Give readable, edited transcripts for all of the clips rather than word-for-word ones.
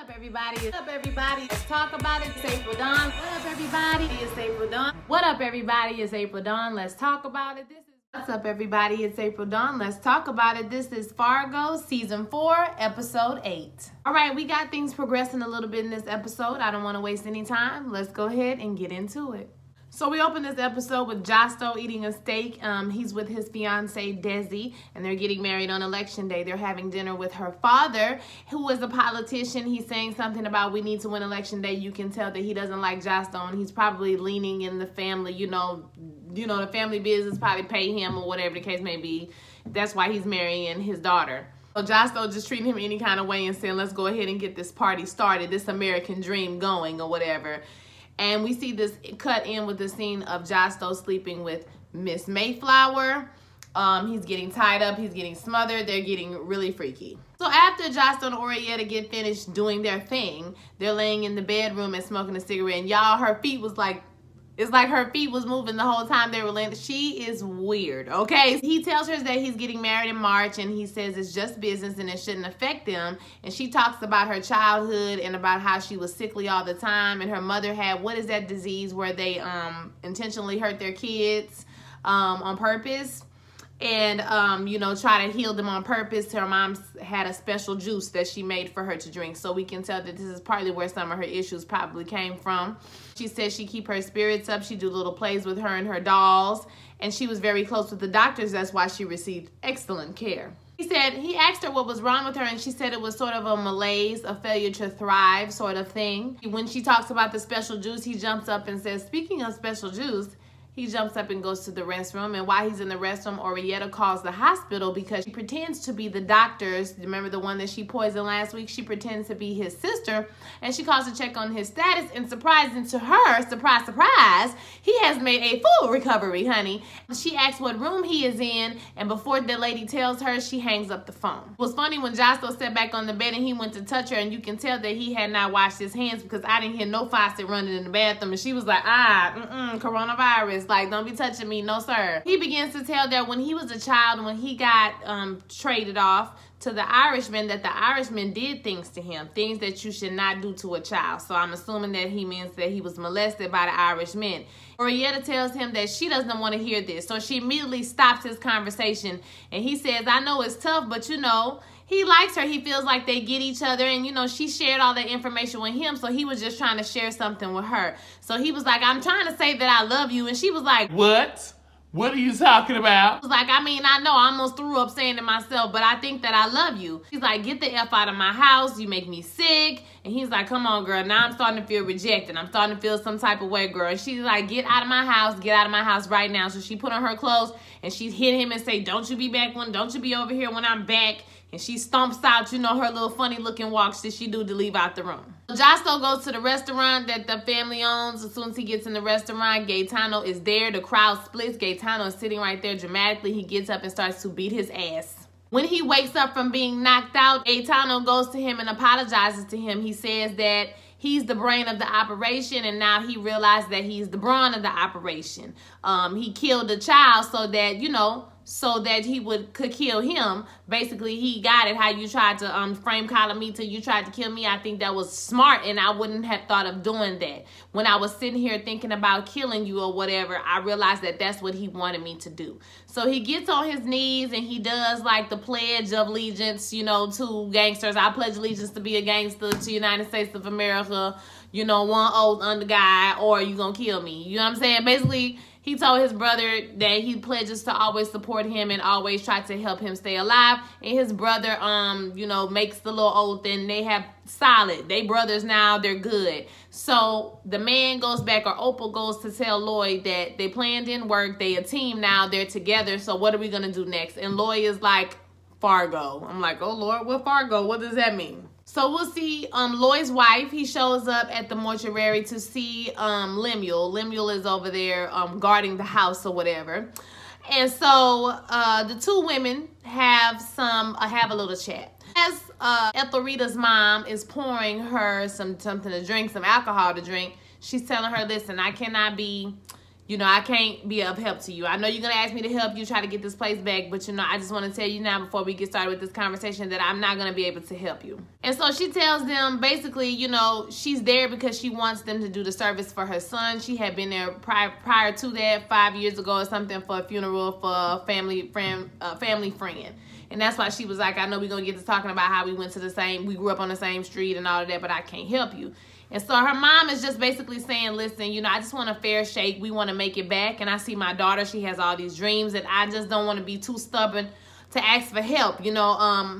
up, everybody? What up, everybody? Let's talk about it. It's April Dawn. What up, everybody? It's April Dawn. What up, everybody? It's April Dawn. Let's talk about it. What's up, everybody? It's April Dawn. Let's talk about it. This is Fargo, Season 4, Episode 8. All right, we got things progressing a little bit in this episode. I don't want to waste any time. Let's go ahead and get into it. So we open this episode with Josto eating a steak. He's with his fiancee, Desi, and they're getting married on election day. They're having dinner with her father, who is a politician. He's saying something about we need to win election day. You can tell that he doesn't like Josto, and he's probably leaning in the family, you know, the family business probably pay him or whatever the case may be. That's why he's marrying his daughter. So Josto just treating him any kind of way and saying, let's go ahead and get this party started, this American dream going or whatever. And we see this cut in with the scene of Josto sleeping with Miss Mayflower. He's getting tied up. He's getting smothered. They're getting really freaky. So after Josto and Orietta get finished doing their thing, they're laying in the bedroom and smoking a cigarette. And y'all, her feet was like, it's like her feet was moving the whole time they were laying. She is weird, okay? He tells her that he's getting married in March, and he says it's just business and it shouldn't affect them. And she talks about her childhood and about how she was sickly all the time, and her mother had, what is that disease where they intentionally hurt their kids on purpose? And, try to heal them on purpose. Her mom had a special juice that she made for her to drink. So we can tell that this is partly where some of her issues probably came from. She said she keep her spirits up. She do little plays with her and her dolls. And she was very close with the doctors. That's why she received excellent care. He asked her what was wrong with her, and she said it was sort of a malaise, a failure to thrive sort of thing. When she talks about the special juice, he jumps up and says, speaking of special juice, he jumps up and goes to the restroom, and while he's in the restroom, Orietta calls the hospital because she pretends to be the doctor's. Remember the one that she poisoned last week? She pretends to be his sister, and she calls to check on his status, and surprising to her, surprise, surprise, he has made a full recovery, honey. She asks what room he is in, and before the lady tells her, she hangs up the phone. It was funny when Josto sat back on the bed and he went to touch her, and you can tell that he had not washed his hands because I didn't hear no faucet running in the bathroom, and she was like, coronavirus. Like, don't be touching me, no sir. He begins to tell that when he was a child, when he got traded off to the Irishman, that the Irishman did things to him, things that you should not do to a child. So I'm assuming that he means that he was molested by the Irishmen. Orietta tells him that she doesn't want to hear this, so she immediately stops his conversation, and he says, I know it's tough, but he likes her. He feels like they get each other. And, she shared all that information with him. So he was just trying to share something with her. So he was like, I'm trying to say that I love you. And she was like, what? What are you talking about? He was like, I know. I almost threw up saying it myself, but I think that I love you. She's like, get the F out of my house. You make me sick. And he's like, come on, girl. Now I'm starting to feel rejected. I'm starting to feel some type of way, girl. And she's like, get out of my house. Get out of my house right now. So she put on her clothes and she hit him and say, don't you be back don't you be over here when I'm back. And she stomps out, her little funny looking walks that she do to leave out the room. Josto goes to the restaurant that the family owns. As soon as he gets in the restaurant, Gaetano is there. The crowd splits. Gaetano is sitting right there dramatically. He gets up and starts to beat his ass. When he wakes up from being knocked out, Gaetano goes to him and apologizes to him. He says that he's the brain of the operation, and now he realized that he's the brawn of the operation. He killed a child so that, so that he could kill him. Basically, he got it, how you tried to frame Calamita, you tried to kill me. I think that was smart, and I wouldn't have thought of doing that. When I was sitting here thinking about killing you or whatever, I realized that that's what he wanted me to do. So he gets on his knees, and he does like the Pledge of Allegiance, to gangsters. I pledge allegiance to be a gangster to the United States of America, one oath under God, or you gonna kill me. You know what I'm saying? Basically, he told his brother that he pledges to always support him and always try to help him stay alive. And his brother, makes the little oath, and they have solid. They brothers now, they're good. So the man goes back, or Opal goes to tell Lloyd that they plan didn't work. They a team now. They're together. So what are we going to do next? And Lloyd is like, Fargo. I'm like, oh, Lord, what Fargo? What does that mean? So we'll see Lloyd's wife. He shows up at the mortuary to see Lemuel. Lemuel is over there guarding the house or whatever. And so the two women have a little chat. As Ethelrita's mom is pouring her something to drink, some alcohol to drink, she's telling her, listen, I cannot be You know, I can't be of help to you. I know you're going to ask me to help you try to get this place back, but, you know, I just want to tell you now before we get started with this conversation that I'm not going to be able to help you. And so she tells them basically, you know, she's there because she wants them to do the service for her son. She had been there prior to that 5 years ago or something for a funeral for a family friend. And that's why she was like, I know we're going to get to talking about how we grew up on the same street and all of that, but I can't help you. And so her mom is just basically saying, listen, you know, I just want a fair shake. We want to make it back. And I see my daughter, she has all these dreams, and I just don't want to be too stubborn to ask for help. You know,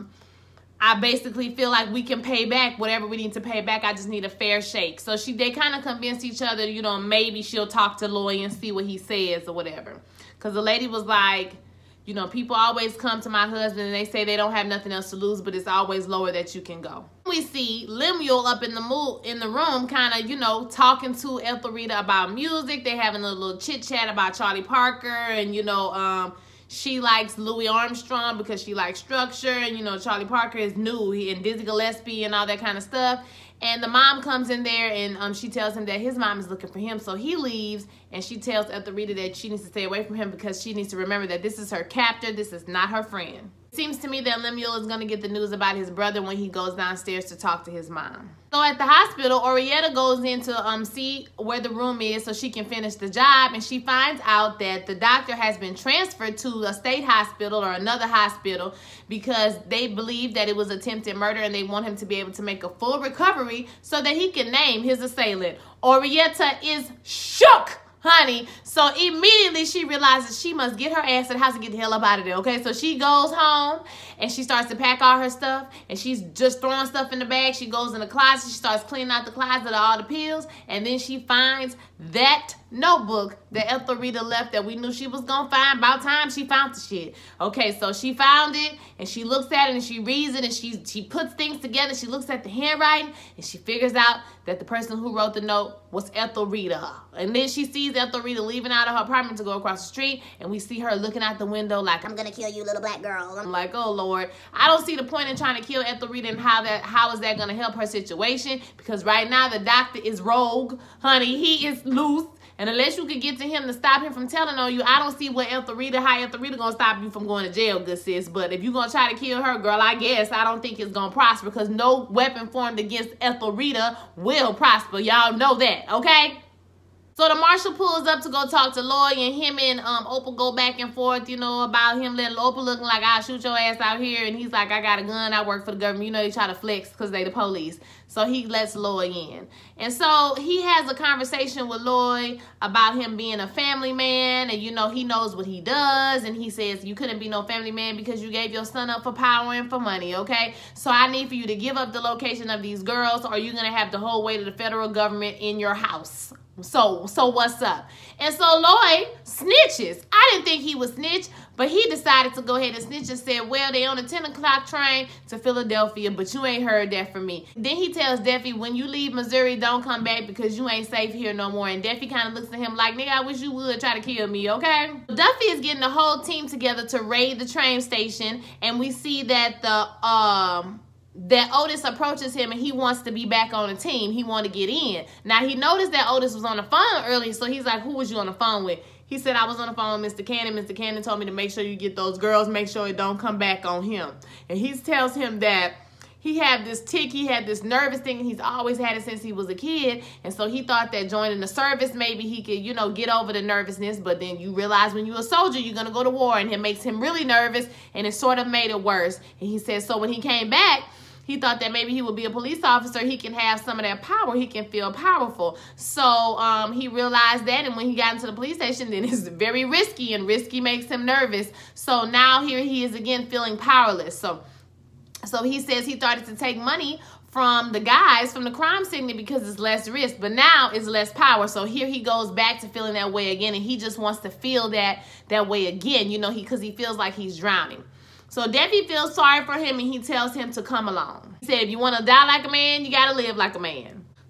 I basically feel like we can pay back whatever we need to pay back. I just need a fair shake. So they kind of convinced each other, you know, maybe she'll talk to Loy and see what he says or whatever. Because the lady was like, you know, people always come to my husband and they say they don't have nothing else to lose, but it's always lower that you can go. We see Lemuel up in the room kind of, you know, talking to Ethelrita about music. They having a little chit-chat about Charlie Parker and, you know, she likes Louis Armstrong because she likes structure, and, you know, Charlie Parker is new, and Dizzy Gillespie and all that kind of stuff. And the mom comes in there and she tells him that his mom is looking for him. So he leaves, and she tells Ethelrita that she needs to stay away from him because she needs to remember that this is her captor. This is not her friend. It seems to me that Lemuel is going to get the news about his brother when he goes downstairs to talk to his mom. So at the hospital, Orietta goes in to see where the room is so she can finish the job, and she finds out that the doctor has been transferred to a state hospital or another hospital because they believe that it was attempted murder, and they want him to be able to make a full recovery so that he can name his assailant. Orietta is shook, honey. So immediately she realizes she must get her ass to the house and get the hell up out of there, okay? So she goes home and she starts to pack all her stuff, and she's just throwing stuff in the bag. She goes in the closet. She starts cleaning out the closet of all the pills, and then she finds that notebook that Ethelrita left that we knew she was gonna find. About time she found the shit. Okay, so she found it, and she looks at it, and she reads it, and she puts things together. She looks at the handwriting, and she figures out that the person who wrote the note was Ethelrita. And then she sees Ethelrita leaving out of her apartment to go across the street, and we see her looking out the window like, I'm gonna kill you, little black girl. I'm like, oh Lord, I don't see the point in trying to kill Ethelrita, and how is that gonna help her situation? Because right now the doctor is rogue, honey. He is loose. And unless you can get to him to stop him from telling on you, I don't see how Ethelrita gonna stop you from going to jail, good sis. But if you're gonna try to kill her, girl, I guess I don't think it's gonna prosper, because no weapon formed against Ethelrita will prosper. Y'all know that, okay? So the marshal pulls up to go talk to Loy, and him and Opal go back and forth, you know, about him letting Opal looking like, I'll shoot your ass out here. And he's like, I got a gun, I work for the government. You know, they try to flex because they the police. So he lets Loy in. And so he has a conversation with Loy about him being a family man, and, you know, he knows what he does. And he says, you couldn't be no family man because you gave your son up for power and for money, okay? So I need for you to give up the location of these girls, or you're going to have the whole weight of the federal government in your house. So what's up? And so Loy snitches. I didn't think he would snitch, but he decided to go ahead and snitch and said, well, they on a 10 o'clock train to Philadelphia, but you ain't heard that from me. Then he tells Deffy, when you leave Missouri, don't come back because you ain't safe here no more. And Deffy kind of looks at him like, nigga, I wish you would try to kill me, okay? Duffy is getting the whole team together to raid the train station, and we see that that Otis approaches him, and he wants to be back on the team. He want to get in. Now, he noticed that Otis was on the phone earlier, so he's like, who was you on the phone with? He said, I was on the phone with Mr. Cannon. Mr. Cannon told me to make sure you get those girls, make sure it don't come back on him. And he tells him that he had this tick, he had this nervous thing, and he's always had it since he was a kid. And so he thought that joining the service, maybe he could, you know, get over the nervousness. But then you realize when you're a soldier, you're going to go to war, and it makes him really nervous, and it sort of made it worse. And he said, so when he came back, he thought that maybe he would be a police officer. He can have some of that power. He can feel powerful. So he realized that, and when he got into the police station, then it's very risky, and risky makes him nervous. So now here he is again feeling powerless. So he says he started to take money from the guys from the crime scene because it's less risk, but now it's less power. So here he goes back to feeling that way again, and he just wants to feel that way again, you know, because he feels like he's drowning. So Deffy feels sorry for him, and he tells him to come along. He said, if you want to die like a man, you got to live like a man.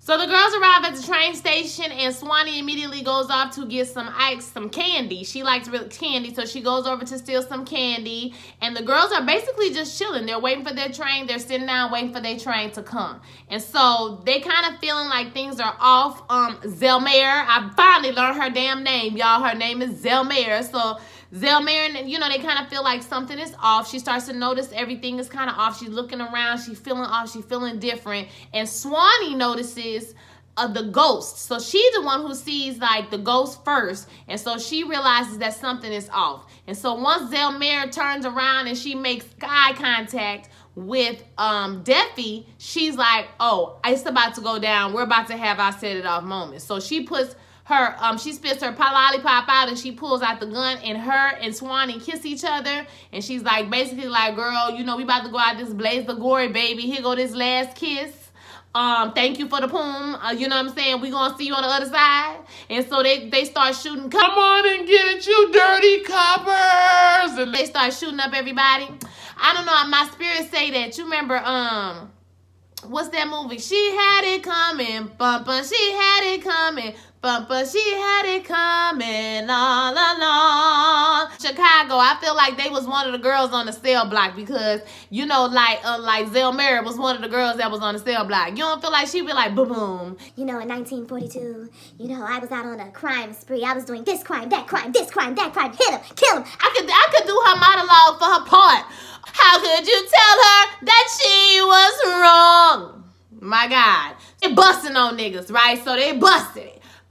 So the girls arrive at the train station, and Swanee immediately goes off to get some candy. She likes candy, so she goes over to steal some candy. And the girls are basically just chilling. They're waiting for their train. They're sitting down waiting for their train to come. And so they kind of feeling like things are off. Zelmare, I finally learned her damn name, y'all. Her name is Zelmare. So Zelmare, you know, they kind of feel like something is off. She starts to notice everything is kind of off. She's looking around. She's feeling off. She's feeling different. And Swanee notices the ghost. So she's the one who sees, like, the ghost first. And so she realizes that something is off. And so once Zelmare turns around and she makes eye contact with Defi, she's like, oh, it's about to go down. We're about to have our set it off moment. So she puts her, she spits her lollipop out and she pulls out the gun, and her and Swanee kiss each other. And she's like, basically like, girl, you know, we about to go out this blaze the glory, baby. Here go this last kiss. Thank you for the poem. You know what I'm saying? We gonna see you on the other side. And so they start shooting. Come on and get it, you dirty coppers. And they start shooting up everybody. I don't know. My spirit say that. You remember, what's that movie? She had it coming, bumper. She had it coming, bumper. She had it coming all along. Chicago, I feel like they was one of the girls on the cell block because, you know, like Zelmare was one of the girls that was on the cell block. You don't feel like she'd be like, boom, boom. You know, in 1942, you know, I was out on a crime spree. I was doing this crime, that crime, this crime, that crime. Hit him, kill him. I could do her monologue for her part. How could you tell her that she was wrong? My God. They busting on niggas, right? So they busted.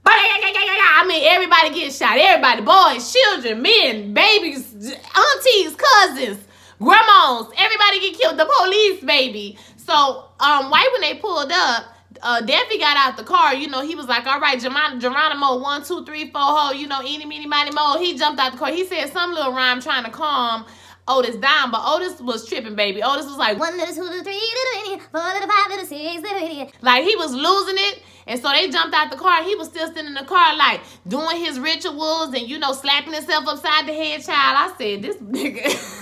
I mean, everybody gets shot. Everybody, boys, children, men, babies, aunties, cousins, grandmas. Everybody get killed. The police, baby. So, right when they pulled up, Defi got out the car. You know, he was like, all right, Geronimo, 1, 2, 3, 4, ho. You know, eeny, meeny, miny, mo. He jumped out the car. He said some little rhyme trying to calm Otis down, but Otis was tripping, baby. Otis was like, 1 little 2 little 3 little idiot, 4 little 5 little 6 little idiot. Like, he was losing it. And so they jumped out the car. He was still sitting in the car, like, doing his rituals and, you know, slapping himself upside the head, child. I said, this nigga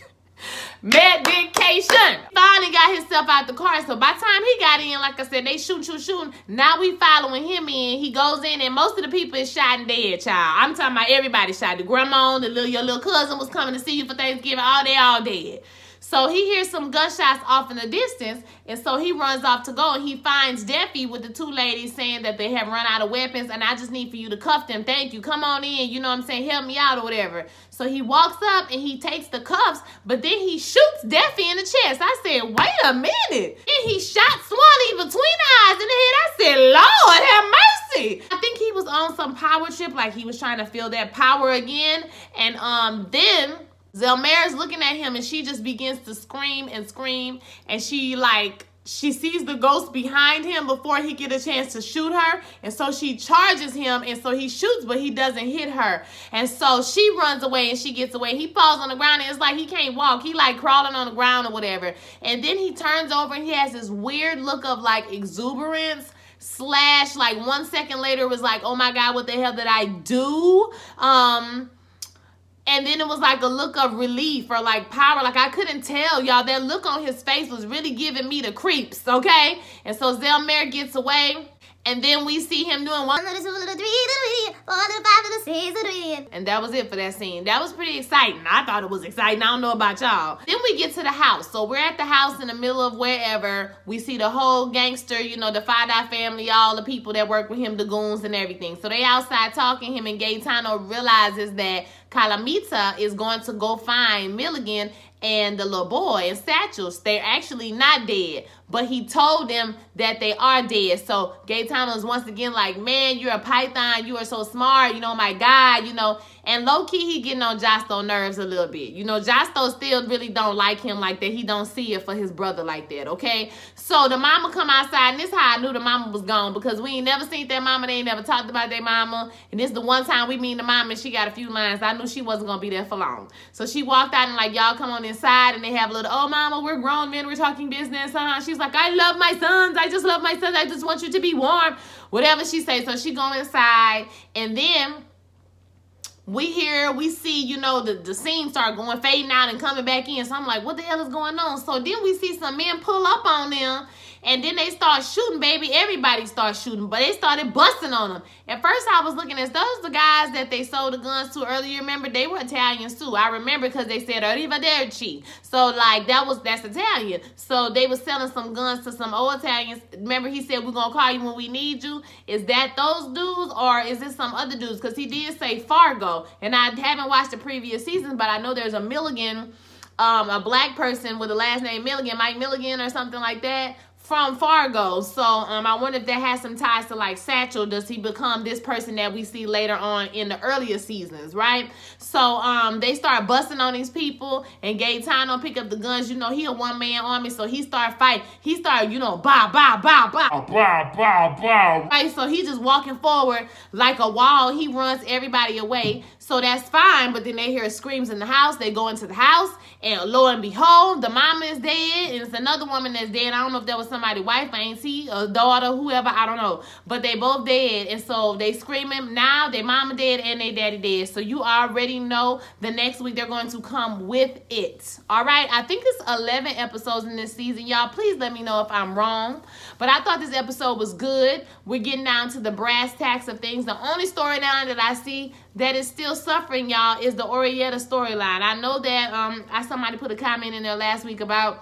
medication. Finally got himself out the car. So by the time he got in, like I said, they shooting. Now we following him in. He goes in, and most of the people is shot and dead, child. I'm talking about everybody shot. The grandma, your little cousin was coming to see you for Thanksgiving. All they all dead. So he hears some gunshots off in the distance, and so he runs off to go, and he finds Defi with the 2 ladies saying that they have run out of weapons, and I just need for you to cuff them. Thank you. Come on in. You know what I'm saying? Help me out or whatever. So he walks up, and he takes the cuffs, but then he shoots Defi in the chest. I said, wait a minute. And he shot Swanee between the eyes in the head. I said, Lord, have mercy. I think he was on some power trip, like he was trying to feel that power again, and then Zelmare's looking at him, and she just begins to scream and scream, and she sees the ghost behind him before he get a chance to shoot her, and so she charges him, and so he shoots, but he doesn't hit her, and so she runs away, and she gets away. He falls on the ground, and it's like he can't walk. He like crawling on the ground or whatever, and then he turns over, and he has this weird look of like exuberance / like 1 second later it was like, oh my God, what the hell did I do? And then it was like a look of relief or like power. Like I couldn't tell, y'all. That look on his face was really giving me the creeps, okay? And so Zelmare gets away. And then we see him doing 1 little 2 little 3 little idiot, 4 little 5 little 6 little idiot. And that was it for that scene. That was pretty exciting. I thought it was exciting. I don't know about y'all. Then we get to the house. So we're at the house in the middle of wherever. We see the whole gangster, you know, the Fada family, all the people that work with him, the goons and everything. So they outside talking. Him and Gaetano realizes that Calamita is going to go find Milligan and the little boy and Satchels. They're actually not dead, but he told them that they are dead. So Gaetano is once again like, man, you're a python. You are so smart. You know, my God, you know. And low-key, he getting on Justo's nerves a little bit. You know, Justo still really don't like him like that. He don't see it for his brother like that, okay? So the mama come outside, and this is how I knew the mama was gone, because we ain't never seen that mama. They ain't never talked about their mama. And this is the one time we meet the mama, and she got a few lines. I knew she wasn't going to be there for long. So she walked out and like, y'all come on inside, and they have a little, oh, mama, we're grown men. We're talking business. She's like, I love my sons. I just love my sons. I just want you to be warm. Whatever she says. So she go inside, and then we see, you know, the scene start going, fading out and coming back in. So I'm like, what the hell is going on? So then we see some men pull up on them, And then they start shooting, baby. Everybody starts shooting, but they started busting on them. At first, I was looking at those the guys that they sold the guns to earlier. Remember, they were Italians too. I remember because they said Arrivederci. So like that's Italian. So they were selling some guns to some old Italians. Remember, he said we're gonna call you when we need you. Is that those dudes or is it some other dudes? Because he did say Fargo, and I haven't watched the previous season, but I know there's a Milligan, a black person with the last name Milligan, Mike Milligan or something like that, from Fargo. So I wonder if that has some ties to like Satchel. Does he become this person that we see later on in the earlier seasons, right? So they start busting on these people, and Gaetano pick up the guns. You know, he a one-man army, so he start fighting. He start, you know, bow, bow, bow, bow, bow, bow, bow. Right, so he just walking forward like a wall. He runs everybody away. So that's fine, but then they hear screams in the house. They go into the house, and lo and behold, the mama is dead, and it's another woman that's dead. I don't know if that was somebody's wife, auntie, or daughter, whoever, I don't know. But they both dead, and so they screaming, now their mama dead and their daddy dead. So you already know the next week they're going to come with it. All right, I think it's 11 episodes in this season. Y'all, please let me know if I'm wrong. But I thought this episode was good. We're getting down to the brass tacks of things. The only storyline that I see that is still suffering, y'all, is the Orietta storyline. I know that somebody put a comment in there last week about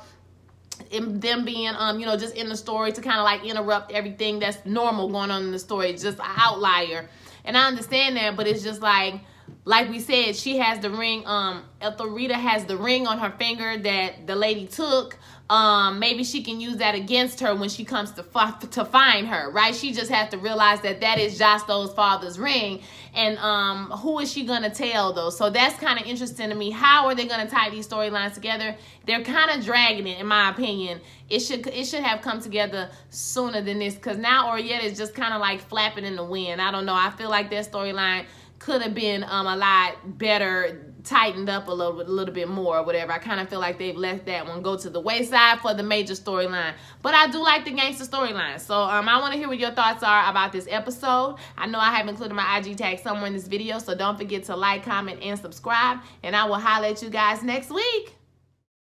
them being you know, just in the story to kind of like interrupt everything that's normal going on in the story. It's just an outlier, and I understand that, but it's just like we said, she has the ring. Ethelrita has the ring on her finger that the lady took. Maybe she can use that against her when she comes to find her, right? She just has to realize that that is Josto's father's ring. And who is she going to tell, though? So that's kind of interesting to me. How are they going to tie these storylines together? They're kind of dragging it, in my opinion. It should have come together sooner than this, because now Orietta is just kind of like flapping in the wind. I don't know. I feel like that storyline could have been a lot better, tightened up a little bit more or whatever. I kind of feel like they've let that one go to the wayside for the major storyline. But I do like the gangster storyline. So I want to hear what your thoughts are about this episode. I know I have included my IG tag somewhere in this video, so don't forget to like, comment, and subscribe. And I will holler at you guys next week.